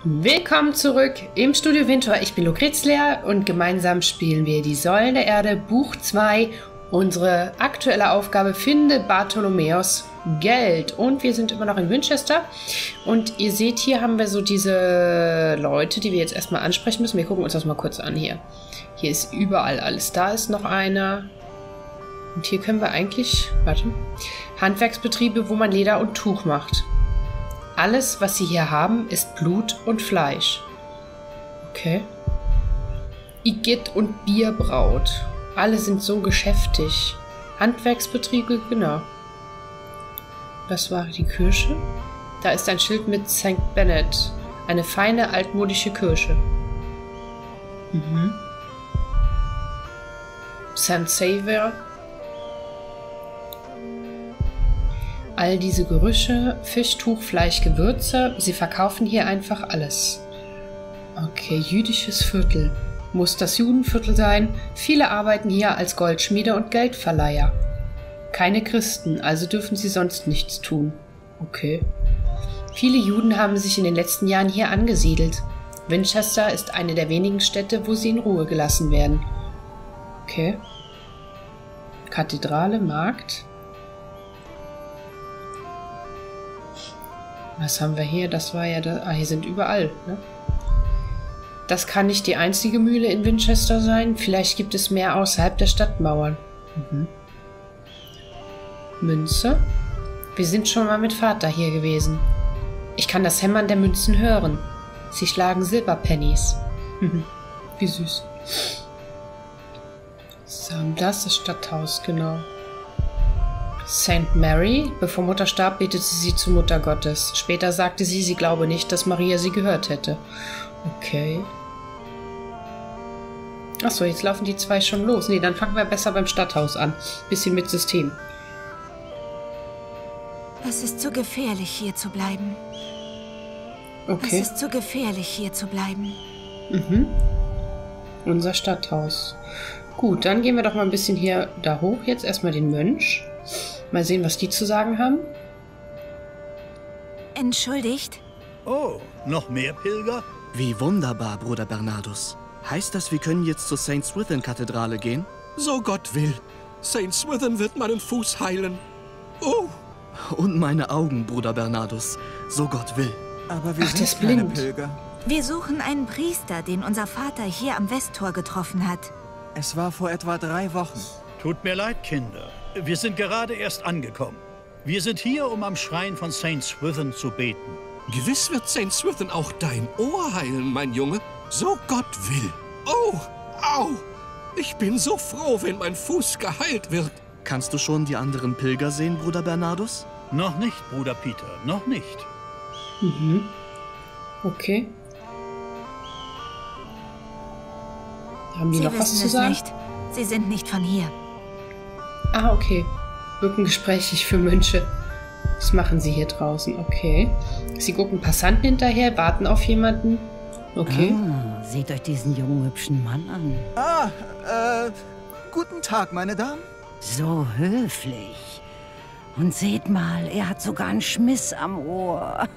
Willkommen zurück im Studio Winter. Ich bin Lucrezia und gemeinsam spielen wir die Säulen der Erde, Buch 2. Unsere aktuelle Aufgabe: Finde Bartholomäus Geld. Und wir sind immer noch in Winchester. Und ihr seht, hier haben wir so diese Leute, die wir jetzt erstmal ansprechen müssen. Wir gucken uns das mal kurz an hier. Hier ist überall alles. Da ist noch einer. Und hier können wir eigentlich, warte, Handwerksbetriebe, wo man Leder und Tuch macht. Alles, was sie hier haben, ist Blut und Fleisch. Okay. Igitt und Bierbraut. Alle sind so geschäftig. Handwerksbetriebe, genau. Das war die Kirche. Da ist ein Schild mit St. Bennet. Eine feine, altmodische Kirche. St. Xavier. All diese Gerüche, Fisch, Tuch, Fleisch, Gewürze. Sie verkaufen hier einfach alles. Okay, jüdisches Viertel. Muss das Judenviertel sein? Viele arbeiten hier als Goldschmiede und Geldverleiher. Keine Christen, also dürfen sie sonst nichts tun. Okay. Viele Juden haben sich in den letzten Jahren hier angesiedelt. Winchester ist eine der wenigen Städte, wo sie in Ruhe gelassen werden. Okay. Kathedrale, Markt. Was haben wir hier? Das war ja da. Ah, hier sind überall, ne? Das kann nicht die einzige Mühle in Winchester sein. Vielleicht gibt es mehr außerhalb der Stadtmauern. Münze. Wir sind schon mal mit Vater hier gewesen. Ich kann das Hämmern der Münzen hören. Sie schlagen Silberpennies. Wie süß. So, das ist das Stadthaus, genau. St. Mary. Bevor Mutter starb, betete sie zu Mutter Gottes. Später sagte sie, sie glaube nicht, dass Maria sie gehört hätte. Okay. Achso, jetzt laufen die zwei schon los. Nee, dann fangen wir besser beim Stadthaus an. Bisschen mit System. Es ist zu gefährlich, hier zu bleiben. Okay. Es ist zu gefährlich, hier zu bleiben. Unser Stadthaus. Gut, dann gehen wir doch mal ein bisschen hier da hoch. Jetzt erstmal den Mönch. Mal sehen, was die zu sagen haben. Entschuldigt? Oh, noch mehr Pilger? Wie wunderbar, Bruder Bernardus. Heißt das, wir können jetzt zur St. Swithin-Kathedrale gehen? So Gott will. St. Swithin wird meinen Fuß heilen. Oh! Und meine Augen, Bruder Bernardus. So Gott will. Aber wir Ach, der ist sind keine blind. Pilger. Wir suchen einen Priester, den unser Vater hier am Westtor getroffen hat. Es war vor etwa 3 Wochen. Tut mir leid, Kinder. Wir sind gerade erst angekommen. Wir sind hier, um am Schrein von St. Swithin zu beten. Gewiss wird St. Swithin auch dein Ohr heilen, mein Junge. So Gott will. Oh, au! Ich bin so froh, wenn mein Fuß geheilt wird. Kannst du schon die anderen Pilger sehen, Bruder Bernardus? Noch nicht, Bruder Peter, noch nicht. Okay. Haben die Sie noch was wissen zu es sagen? nicht. Sie sind nicht von hier. Ah, okay. Wirken gesprächig für Mönche. Was machen sie hier draußen? Okay. Sie gucken Passanten hinterher, warten auf jemanden. Okay. Ah, seht euch diesen jungen, hübschen Mann an. Guten Tag, meine Damen. So höflich. Und seht mal, er hat sogar einen Schmiss am Ohr.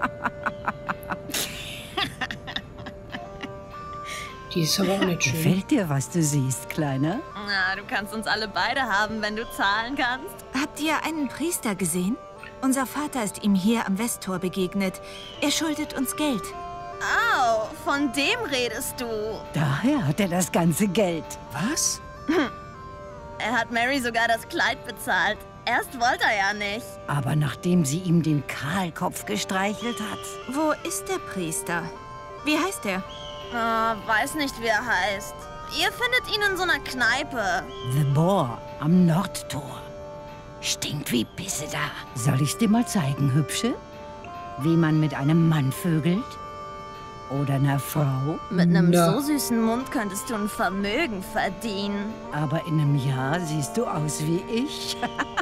Die ist aber auch nicht schön. Gefällt dir, was du siehst, Kleiner? Na, du kannst uns alle beide haben, wenn du zahlen kannst. Habt ihr einen Priester gesehen? Unser Vater ist ihm hier am Westtor begegnet. Er schuldet uns Geld. Au, von dem redest du. Daher hat er das ganze Geld. Was? Er hat Mary sogar das Kleid bezahlt. Erst wollte er ja nicht. Aber nachdem sie ihm den Kahlkopf gestreichelt hat. Wo ist der Priester? Wie heißt er? Weiß nicht, wie er heißt. Ihr findet ihn in so einer Kneipe. The Boar am Nordtor. Stinkt wie Pisse da. Soll ich's dir mal zeigen, Hübsche? Wie man mit einem Mann vögelt? Oder einer Frau? Mit einem so süßen Mund könntest du ein Vermögen verdienen. Aber in einem Jahr siehst du aus wie ich.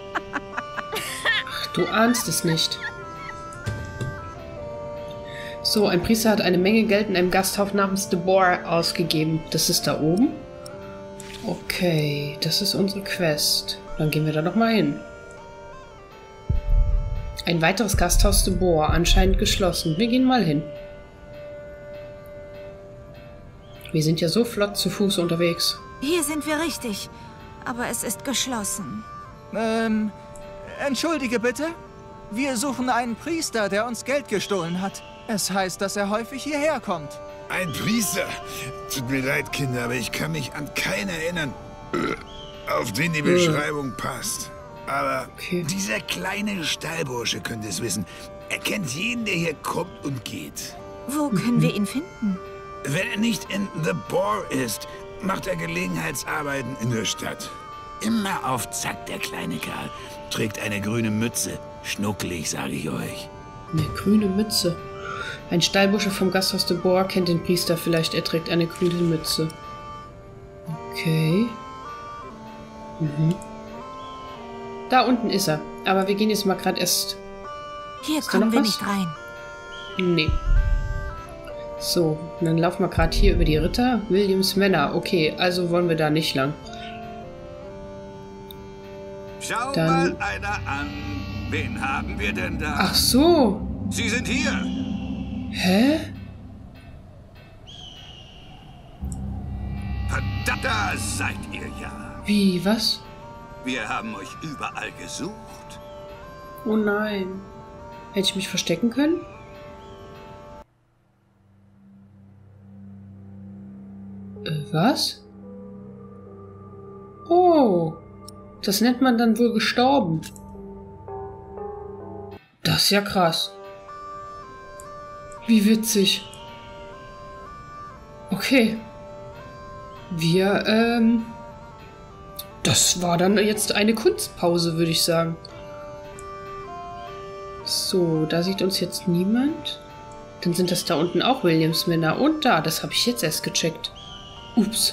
Ach, du ahnst es nicht. So, ein Priester hat eine Menge Geld in einem Gasthof namens The Boar ausgegeben. Das ist da oben. Okay, das ist unsere Quest. Dann gehen wir da noch mal hin. Ein weiteres Gasthaus de Boer, anscheinend geschlossen. Wir gehen mal hin. Wir sind ja so flott zu Fuß unterwegs. Hier sind wir richtig, aber es ist geschlossen. Entschuldige bitte. Wir suchen einen Priester, der uns Geld gestohlen hat. Es heißt, dass er häufig hierher kommt. Ein Priester? Tut mir leid, Kinder, aber ich kann mich an keinen erinnern, auf den die Beschreibung passt. Aber dieser kleine Stallbursche könnte es wissen. Er kennt jeden, der hier kommt und geht. Wo können wir ihn finden? Wenn er nicht in The Boar ist, macht er Gelegenheitsarbeiten in der Stadt. Immer auf Zack, der kleine Kerl. Trägt eine grüne Mütze. Schnuckelig, sage ich euch. Eine grüne Mütze. Ein Stallbursche vom Gasthaus de Boar kennt den Priester vielleicht. Er trägt eine grüne Mütze. Okay. Da unten ist er. Aber wir gehen jetzt mal gerade erst... Hier kommen wir nicht rein. Nee. So, und dann laufen wir gerade hier über die Ritter. Williams Männer. Okay, also wollen wir da nicht lang. Schau mal einer an. Wen haben wir denn da? Ach so. Sie sind hier. Hä? Verdammt, da seid ihr ja. Wie, was? Wir haben euch überall gesucht. Oh nein. Hätte ich mich verstecken können? Was? Oh. Das nennt man dann wohl gestorben. Das ist ja krass. Wie witzig. Okay. Das war dann jetzt eine Kunstpause, würde ich sagen. So, da sieht uns jetzt niemand. Dann sind das da unten auch Williams Männer. Und da, das habe ich jetzt erst gecheckt. Ups.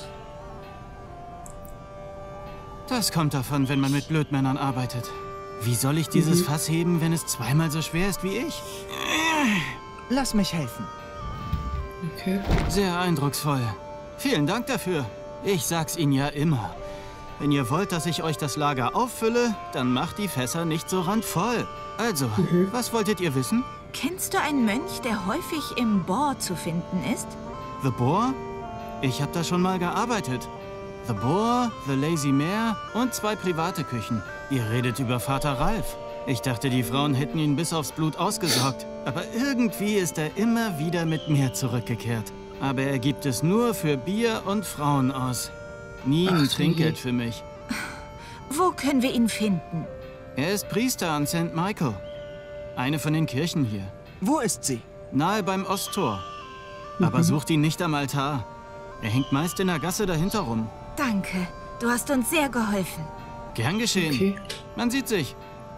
Das kommt davon, wenn man mit Blödmännern arbeitet. Wie soll ich dieses Fass heben, wenn es zweimal so schwer ist wie ich? Lass mich helfen. Okay. Sehr eindrucksvoll. Vielen Dank dafür. Ich sag's Ihnen ja immer. Wenn ihr wollt, dass ich euch das Lager auffülle, dann macht die Fässer nicht so randvoll. Also, was wolltet ihr wissen? Kennst du einen Mönch, der häufig im Boar zu finden ist? The Boar? Ich habe da schon mal gearbeitet. The Boar, The Lazy Mare und 2 private Küchen. Ihr redet über Vater Ralf. Ich dachte, die Frauen hätten ihn bis aufs Blut ausgesorgt. Aber irgendwie ist er immer wieder mit mir zurückgekehrt. Aber er gibt es nur für Bier und Frauen aus. Nie ein Trinkgeld für mich. Wo können wir ihn finden? Er ist Priester an St. Michael. Eine von den Kirchen hier. Wo ist sie? Nahe beim Osttor. Aber sucht ihn nicht am Altar. Er hängt meist in der Gasse dahinter rum. Danke. Du hast uns sehr geholfen. Gern geschehen. Okay. Man sieht sich.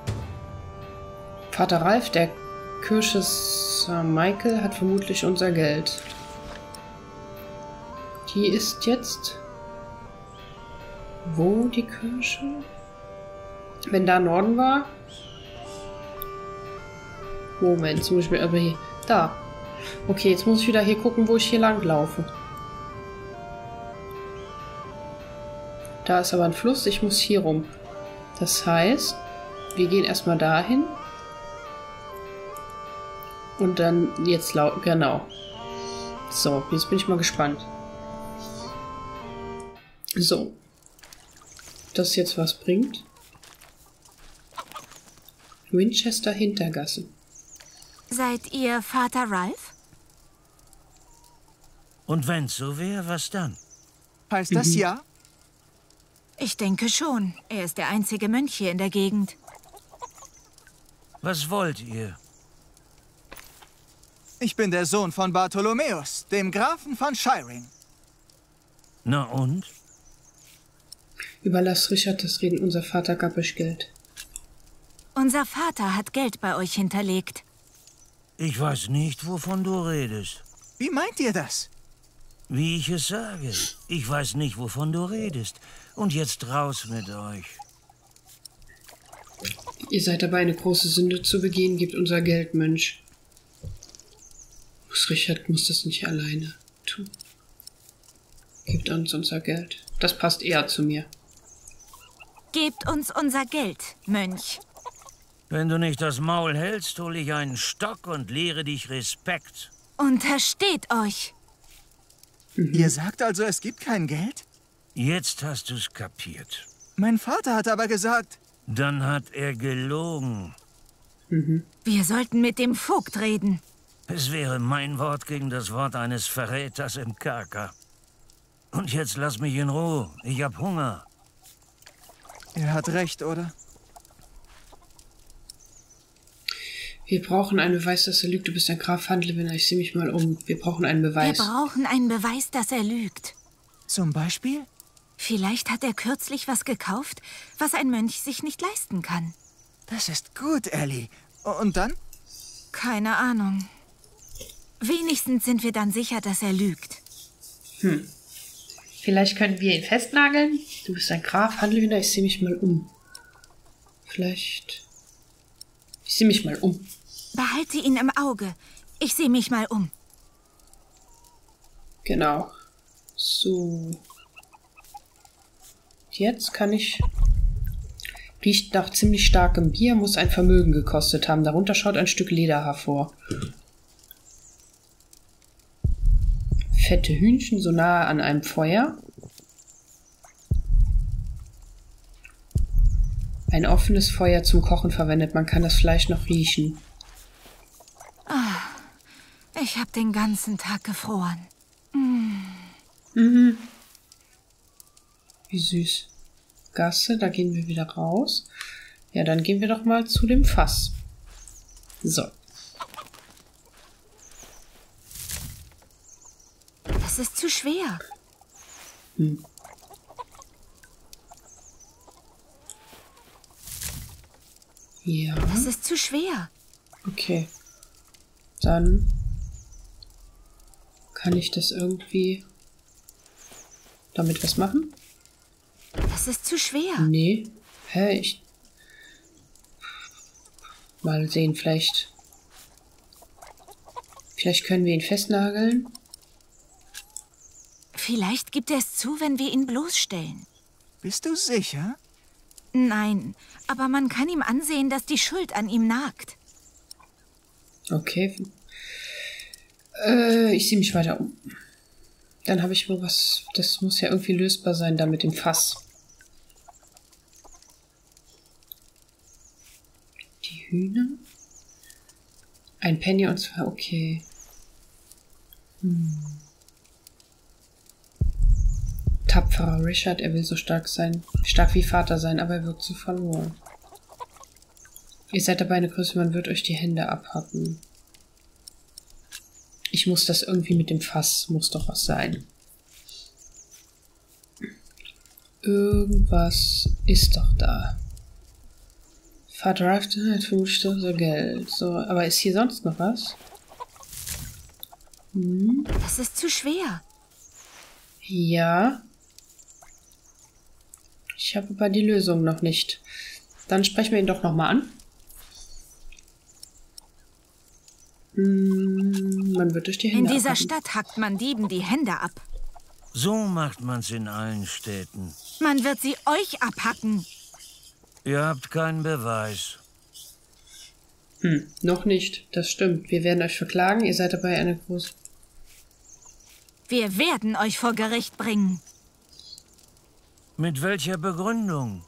Vater Ralf der Kirche St. Michael hat vermutlich unser Geld. Die ist jetzt... Wo die Kirche? Wenn da Norden war? Moment, jetzt muss ich mir aber hier... Da. Okay, jetzt muss ich wieder hier gucken, wo ich hier lang laufe. Da ist aber ein Fluss, ich muss hier rum. Das heißt, wir gehen erstmal dahin. Und dann jetzt genau. So, jetzt bin ich mal gespannt. So. Das jetzt was bringt. Winchester Hintergasse. Seid ihr Vater Ralf? Und wenn's so wäre, was dann? Heißt das ja? Ich denke schon. Er ist der einzige Mönch hier in der Gegend. Was wollt ihr? Ich bin der Sohn von Bartholomäus, dem Grafen von Shiring. Na und? Überlass Richard das Reden, unser Vater gab euch Geld. Unser Vater hat Geld bei euch hinterlegt. Ich weiß nicht, wovon du redest. Wie meint ihr das? Wie ich es sage. Ich weiß nicht, wovon du redest. Und jetzt raus mit euch. Ihr seid dabei, eine große Sünde zu begehen, gebt unser Geld, Mönch. Richard muss das nicht alleine tun. Gebt uns unser Geld. Das passt eher zu mir. Gebt uns unser Geld, Mönch. Wenn du nicht das Maul hältst, hole ich einen Stock und lehre dich Respekt. Untersteht euch. Ihr sagt also, es gibt kein Geld? Jetzt hast du's kapiert. Mein Vater hat aber gesagt... Dann hat er gelogen. Wir sollten mit dem Vogt reden. Es wäre mein Wort gegen das Wort eines Verräters im Kerker. Und jetzt lass mich in Ruhe. Ich hab Hunger. Er hat recht, oder? Wir brauchen einen Beweis, dass er lügt. Du bist ein Graf Handlewinner. Ich sehe mich mal um. Wir brauchen einen Beweis. Wir brauchen einen Beweis, dass er lügt. Zum Beispiel? Vielleicht hat er kürzlich was gekauft, was ein Mönch sich nicht leisten kann. Das ist gut, Ellie. Und dann? Keine Ahnung. Wenigstens sind wir dann sicher, dass er lügt. Vielleicht können wir ihn festnageln. Du bist ein Graf Handlewinner. Ich sehe mich mal um. Vielleicht... Ich sehe mich mal um. Behalte ihn im Auge. Ich sehe mich mal um. Genau. So. Jetzt kann ich... Riecht nach ziemlich starkem Bier, muss ein Vermögen gekostet haben. Darunter schaut ein Stück Leder hervor. Fette Hühnchen so nahe an einem Feuer. Ein offenes Feuer zum Kochen verwendet. Man kann das Fleisch noch riechen. Ich habe den ganzen Tag gefroren. Wie süß. Gasse, da gehen wir wieder raus. Ja, dann gehen wir doch mal zu dem Fass. So. Das ist zu schwer. Ja. Das ist zu schwer. Okay. Dann kann ich das irgendwie damit was machen? Das ist zu schwer. Nee. Hä? Mal sehen, vielleicht können wir ihn festnageln. Vielleicht gibt er es zu, wenn wir ihn bloßstellen. Bist du sicher? Nein, aber man kann ihm ansehen, dass die Schuld an ihm nagt. Okay. Ich sehe mich weiter um. Dann habe ich wohl was... Das muss ja irgendwie lösbar sein, da mit dem Fass. Die Hühner? Ein Penny und zwei... Okay. Tapferer Richard, er will so stark sein. Stark wie Vater sein, aber er wirkt so verloren. Ihr seid dabei eine Größe, man wird euch die Hände abhacken. Ich muss das irgendwie mit dem Fass, muss doch was sein. Irgendwas ist doch da. Vater Rafton hat vermutlich so Geld. So, aber ist hier sonst noch was? Das ist zu schwer. Ja. Ich habe aber die Lösung noch nicht. Dann sprechen wir ihn doch nochmal an. Man wird durch die Hände In dieser abhacken. Stadt hackt man Dieben die Hände ab. So macht man's in allen Städten. Man wird sie euch abhacken. Ihr habt keinen Beweis. Noch nicht. Das stimmt. Wir werden euch verklagen. Ihr seid dabei eine große... Wir werden euch vor Gericht bringen. Mit welcher Begründung?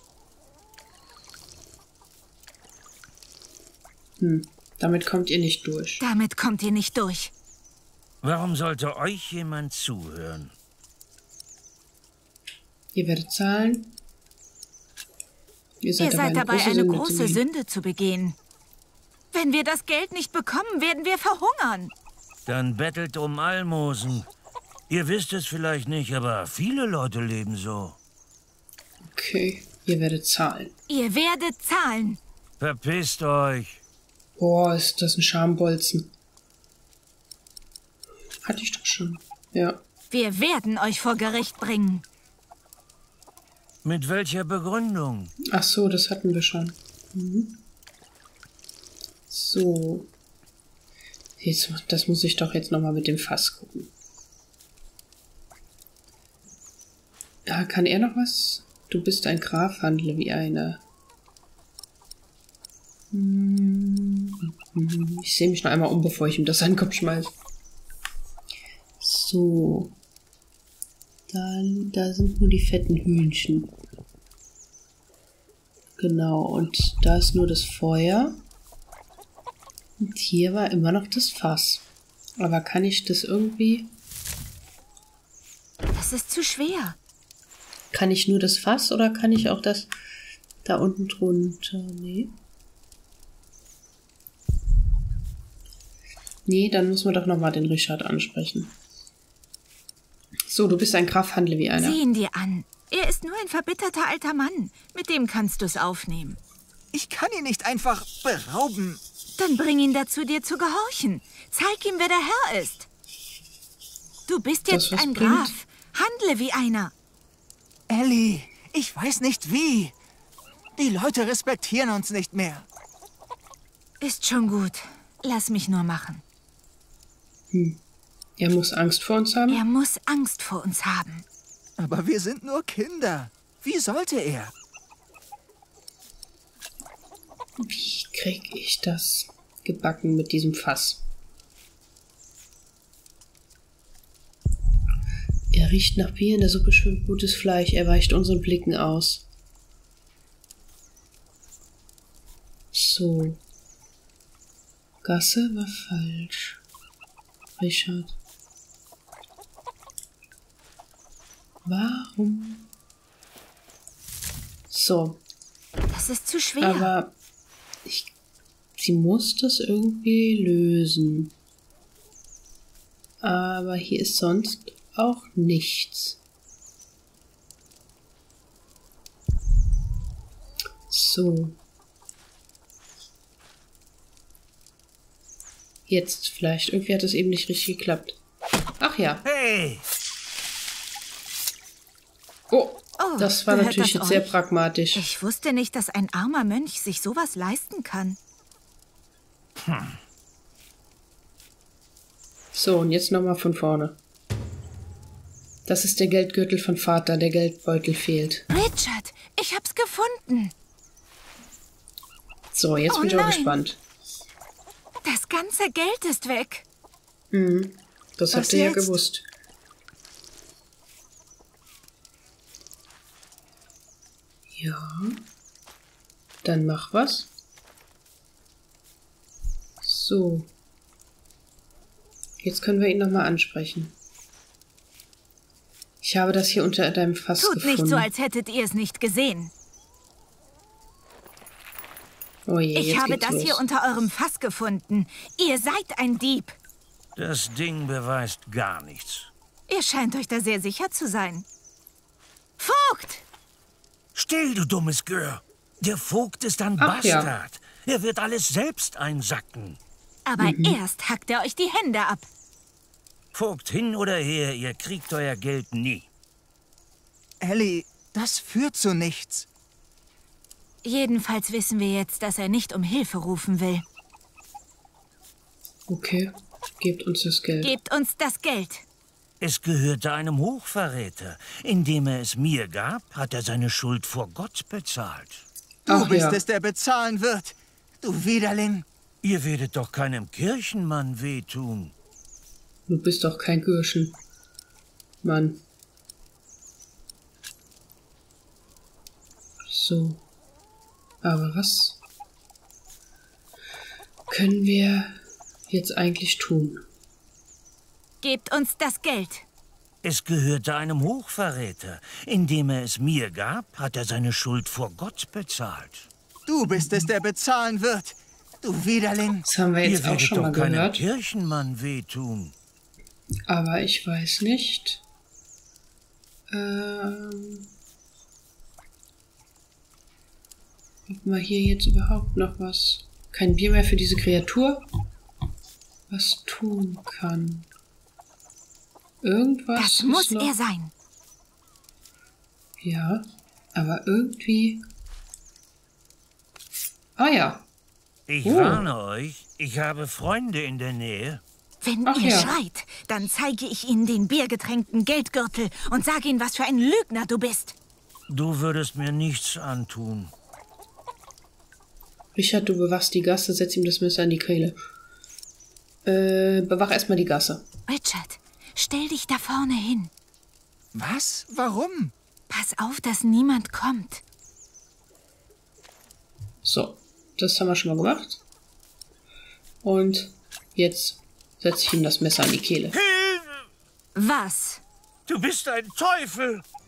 Damit kommt ihr nicht durch. Damit kommt ihr nicht durch. Warum sollte euch jemand zuhören? Ihr werdet zahlen. Ihr Ihr seid dabei, eine große Sünde. Sünde zu begehen. Wenn wir das Geld nicht bekommen, werden wir verhungern. Dann bettelt um Almosen. Ihr wisst es vielleicht nicht, aber viele Leute leben so. Okay, ihr werdet zahlen. Ihr werdet zahlen. Verpisst euch. Boah, ist das ein Schambolzen. Hatte ich doch schon. Ja. Wir werden euch vor Gericht bringen. Mit welcher Begründung? Ach so, das hatten wir schon. So. Jetzt, das muss ich doch jetzt nochmal mit dem Fass gucken. Ja, kann er noch was? Du bist ein Graf, handle wie einer. Ich sehe mich noch einmal um, bevor ich ihm das an den Kopf schmeiße. So. Da sind nur die fetten Hühnchen. Genau, und da ist nur das Feuer. Und hier war immer noch das Fass. Aber kann ich das irgendwie... Das ist zu schwer. Kann ich nur das Fass oder kann ich auch das da unten drunter? Nee. Nee, dann müssen wir doch nochmal den Richard ansprechen. So, du bist ein Graf, handle wie einer. Sieh ihn dir an. Er ist nur ein verbitterter alter Mann. Mit dem kannst du es aufnehmen. Ich kann ihn nicht einfach berauben. Dann bring ihn dazu, dir zu gehorchen. Zeig ihm, wer der Herr ist. Du bist jetzt ein Graf. Handle wie einer. Ellie, ich weiß nicht wie. Die Leute respektieren uns nicht mehr. Ist schon gut. Lass mich nur machen. Er muss Angst vor uns haben? Er muss Angst vor uns haben. Aber wir sind nur Kinder. Wie sollte er? Wie krieg ich das gebacken mit diesem Fass? Er riecht nach Bier, in der Suppe schwimmt gutes Fleisch. Er weicht unseren Blicken aus. So. Gasse war falsch. Richard. Warum? So. Das ist zu schwer. Aber sie muss das irgendwie lösen. Aber hier ist sonst auch nichts. So. Jetzt vielleicht. Irgendwie hat es eben nicht richtig geklappt. Ach ja. Hey! Oh, das war natürlich jetzt sehr pragmatisch. Ich wusste nicht, dass ein armer Mönch sich sowas leisten kann. So, und jetzt nochmal von vorne. Das ist der Geldgürtel von Vater. Der Geldbeutel fehlt. Richard, ich hab's gefunden. So, jetzt bin ich auch gespannt. Das ganze Geld ist weg. Das habt ihr ja gewusst. Ja. Dann mach was. So. Jetzt können wir ihn nochmal ansprechen. Ich habe das hier unter deinem Fass gefunden. Tut nicht so, als hättet ihr es nicht gesehen. Oh je, ich habe das hier unter eurem Fass gefunden. Ihr seid ein Dieb. Das Ding beweist gar nichts. Ihr scheint euch da sehr sicher zu sein. Vogt! Still, du dummes Gör. Der Vogt ist ein Bastard. Ja. Er wird alles selbst einsacken. Aber erst hackt er euch die Hände ab. Vogt, hin oder her, ihr kriegt euer Geld nie. Ellie, das führt zu nichts. Jedenfalls wissen wir jetzt, dass er nicht um Hilfe rufen will. Okay, gebt uns das Geld. Gebt uns das Geld. Es gehörte einem Hochverräter. Indem er es mir gab, hat er seine Schuld vor Gott bezahlt. Du bist es, der bezahlen wird, du Widerling. Ihr werdet doch keinem Kirchenmann wehtun. Du bist doch kein Gürschen. Mann. So. Aber was können wir jetzt eigentlich tun? Gebt uns das Geld. Es gehörte einem Hochverräter. Indem er es mir gab, hat er seine Schuld vor Gott bezahlt. Du bist es, der bezahlen wird, du Widerling. Das haben wir jetzt auch schon mal gehört. Ihr werdet doch keinem Kirchenmann wehtun. Aber ich weiß nicht. Ob man hier jetzt überhaupt noch was... Kein Bier mehr für diese Kreatur? Was tun kann. Irgendwas. Das muss er sein. Ja, aber irgendwie... Ah ja. Ich warne euch, ich habe Freunde in der Nähe. Wenn ihr schreit, dann zeige ich Ihnen den biergetränkten Geldgürtel und sage Ihnen, was für ein Lügner du bist. Du würdest mir nichts antun. Richard, du bewachst die Gasse, setz ihm das Messer in die Kehle. Bewach erstmal die Gasse. Richard, stell dich da vorne hin. Was? Warum? Pass auf, dass niemand kommt. So, das haben wir schon mal gemacht. Und jetzt setze ich ihm das Messer an die Kehle. Hilfe! Was? Du bist ein Teufel!